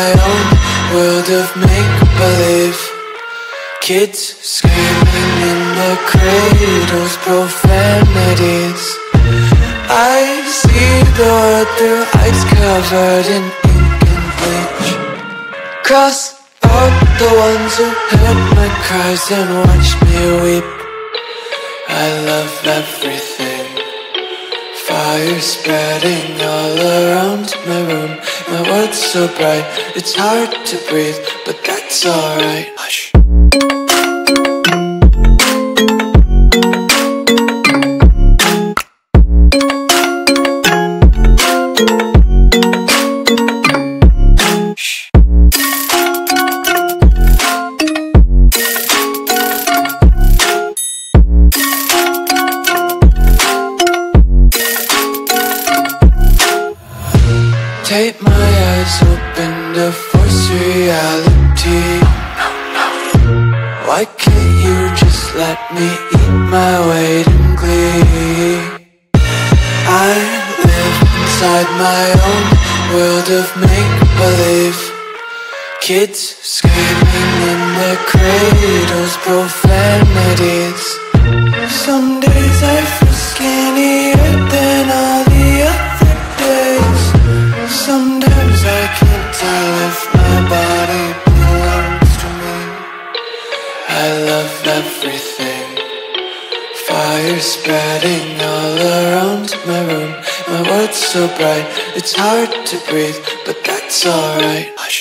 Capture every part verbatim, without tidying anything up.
own world of make-believe. Kids screaming in their cradles, profanities. I see the world through eyes covered in ink and bleach. Cross out the ones who heard my cries and watched me weep. I love everything. Fire spreading all around my room. My world's so bright, it's hard to breathe, but that's alright. Hush. Tape my eyes open to force reality. Why can't you just let me eat my weight in glee? I live inside my own world of make-believe. Kids screaming in their cradles, profanities. Some days I feel skinnier than all the other days. Sometimes I can't tell if my body belongs to me. I love everything. Fire spreading all around my room. My world's so bright, it's hard to breathe, but that's alright. Hush.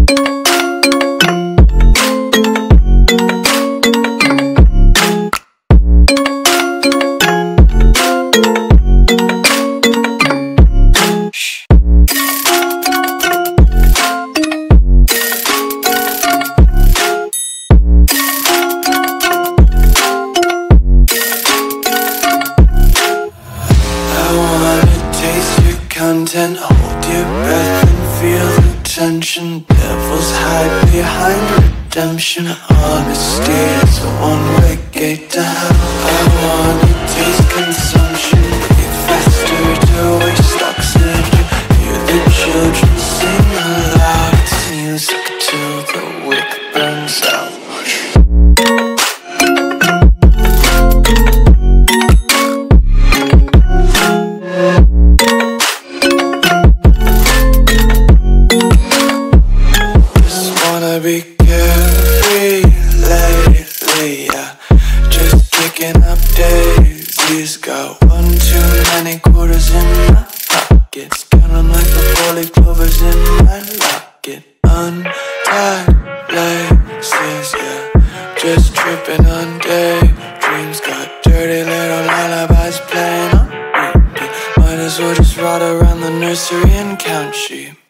Content, hold your breath and feel the tension. Devils hide behind redemption. Honesty is a one-way gate to hell. I wanna taste consumption. Breathe faster to waste oxygen. Hear the children sing aloud. It's music till the wick burns out. Be carefree lately, yeah. Just kicking up daisies. Got one too many quarters in my pockets. Count 'em like the four-leaf clovers in my locket. Untied laces, yeah. Just tripping on daydreams. Got dirty little lullabies playing on repeat. Might as well just ride around the nursery and count sheep.